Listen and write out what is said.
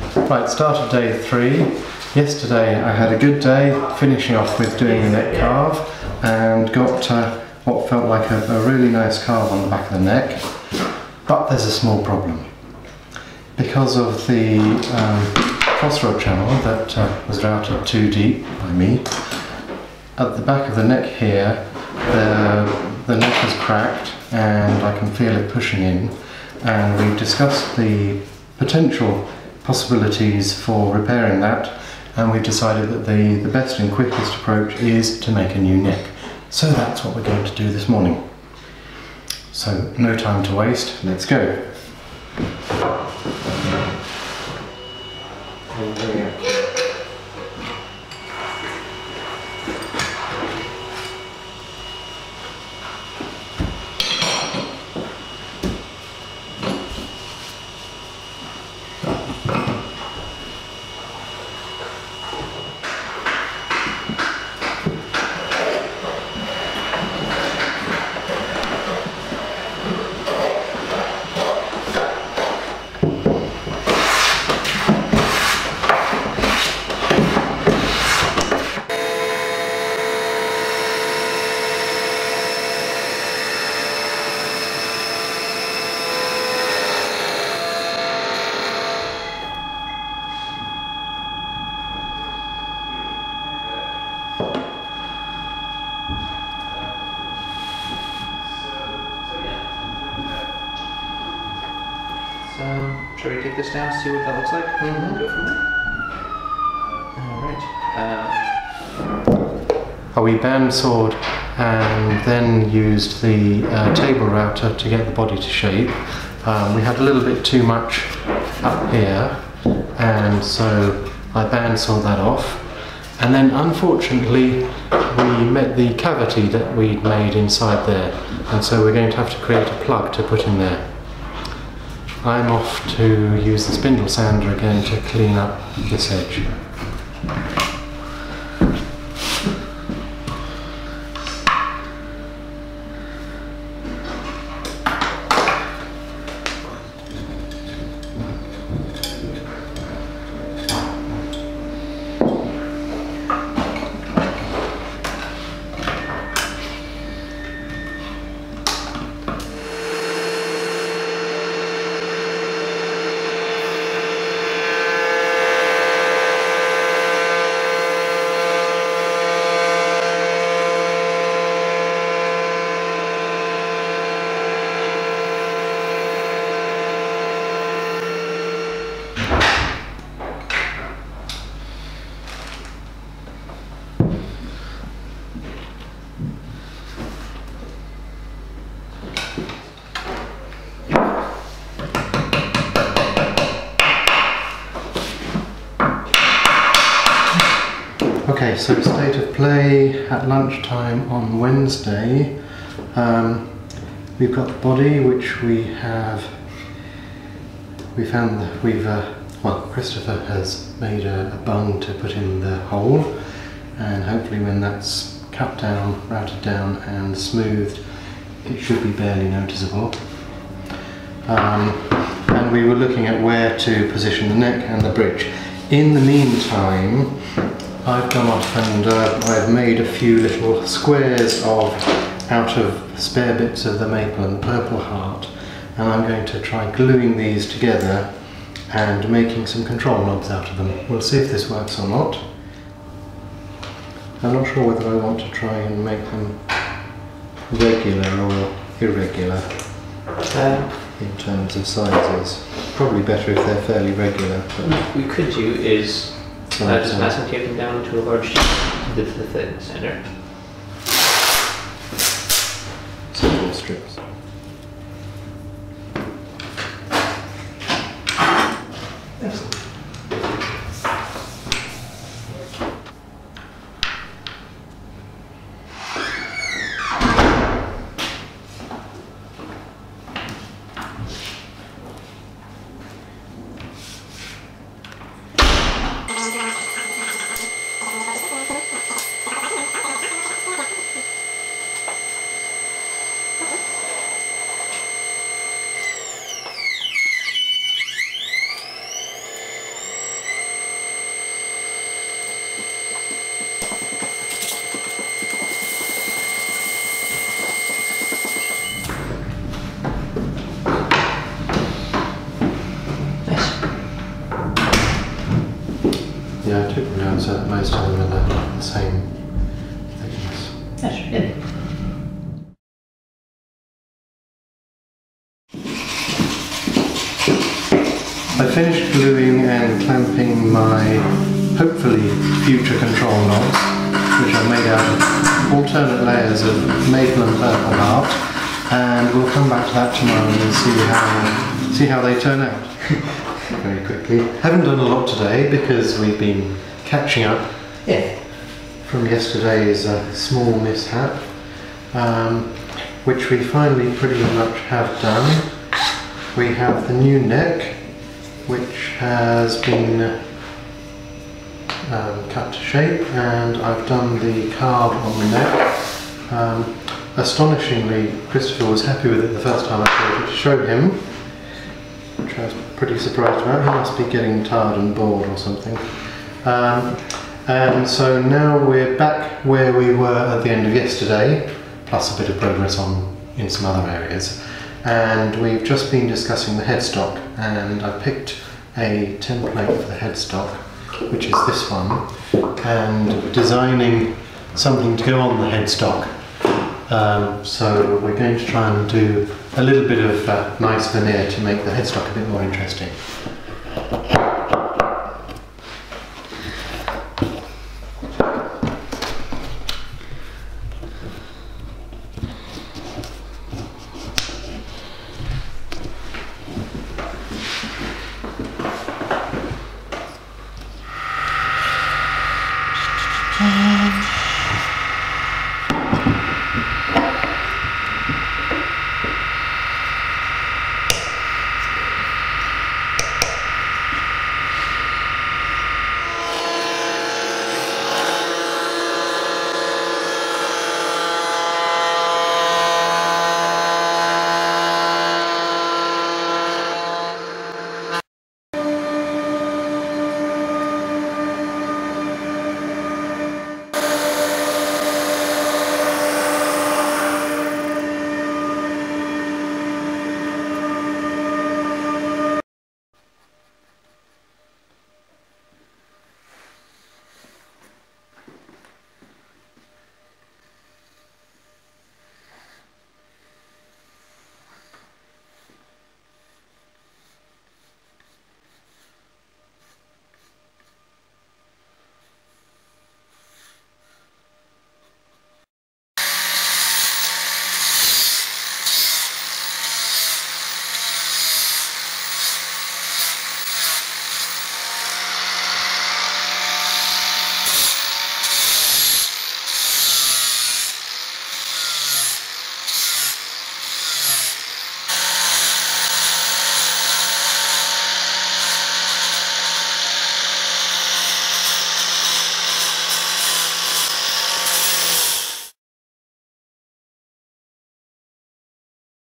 Right, start of day 3. Yesterday I had a good day, finishing off with doing the neck carve, and got what felt like a really nice carve on the back of the neck. But there's a small problem. Because of the crossroad channel that was routed too deep by me, at the back of the neck here, the neck is cracked and I can feel it pushing in, and we've discussed the potential possibilities for repairing that, and we've decided that the best and quickest approach is to make a new neck. So that's what we're going to do this morning. So no time to waste, let's go. Shall we take this down, see what that looks like? Mm-hmm. Go from there. Alright. We bandsawed and then used the table router to get the body to shape. We had a little bit too much up here, and so I bandsawed that off. And then unfortunately we met the cavity that we'd made inside there, and so we're going to have to create a plug to put in there. I'm off to use the spindle sander again to clean up this edge. Okay, so state of play at lunchtime on Wednesday. We've got the body, which Christopher has made a bung to put in the hole, and hopefully when that's cut down, routed down and smoothed, it should be barely noticeable. And we were looking at where to position the neck and the bridge. In the meantime, I've gone off and I've made a few little squares out of spare bits of the maple and the purple heart, and I'm going to try gluing these together and making some control knobs out of them. We'll see if this works or not. I'm not sure whether I want to try and make them regular or irregular in terms of sizes. Probably better if they're fairly regular. What we could do is just masking tape them down to a large sheet to the thickness center. Several strips. Excellent. so that most of them are the same thickness. That's good. I finished gluing and clamping my, hopefully, future control knobs, which are made out of alternate layers of maple and purple art, and we'll come back to that tomorrow and see how they turn out. Very quickly. Haven't done a lot today because we've been catching up from yesterday's small mishap, which we finally pretty much have done. We have the new neck, which has been cut to shape, and I've done the carve on the neck. Astonishingly, Christopher was happy with it the first time I showed him, which I was pretty surprised about. He must be getting tired and bored or something. And so now we're back where we were at the end of yesterday, plus a bit of progress in some other areas. And we've just been discussing the headstock, and I picked a template for the headstock, which is this one, and designing something to go on the headstock. So we're going to try and do a little bit of nice veneer to make the headstock a bit more interesting.